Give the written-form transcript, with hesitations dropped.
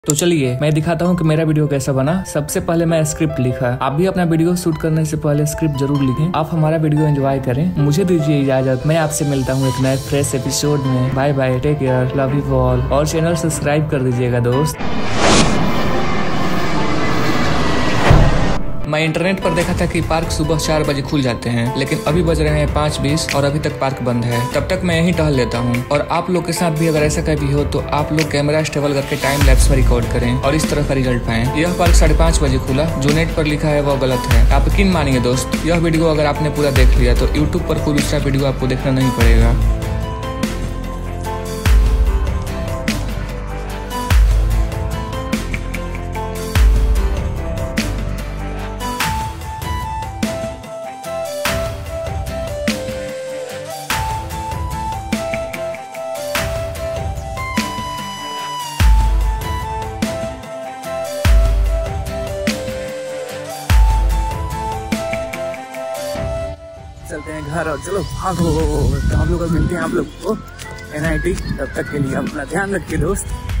तो चलिए मैं दिखाता हूँ कि मेरा वीडियो कैसा बना। सबसे पहले मैं स्क्रिप्ट लिखा। आप भी अपना वीडियो शूट करने से पहले स्क्रिप्ट जरूर लिखें। आप हमारा वीडियो एंजॉय करें। मुझे दीजिए इजाजत। मैं आपसे मिलता हूँ एक नए फ्रेश एपिसोड में। Bye bye, take care, love you all. और चैनल सब्सक्राइब कर दीजिएगा दोस्त। मैं इंटरनेट पर देखा था कि पार्क सुबह 4 बजे खुल जाते हैं, लेकिन अभी बज रहे हैं 5:20 और अभी तक पार्क बंद है। तब तक मैं यहीं टहल लेता हूँ। और आप लोग के साथ भी अगर ऐसा कभी हो तो आप लोग कैमरा स्टेबल करके टाइम लैप्स में रिकॉर्ड करें और इस तरह का रिजल्ट पाएं। यह पार्क 5:30 बजे खुला। जो नेट पर लिखा है वह गलत है। आप यकीन मानिए दोस्त, यह वीडियो अगर आपने पूरा देख लिया तो यूट्यूब पर कोई दूसरा वीडियो आपको देखना नहीं पड़ेगा। चलते हैं घर और चलो भागो। तो आप लोग मिलते हैं आप लोग को NIT। तब तक के लिए अपना ध्यान रखिए दोस्त।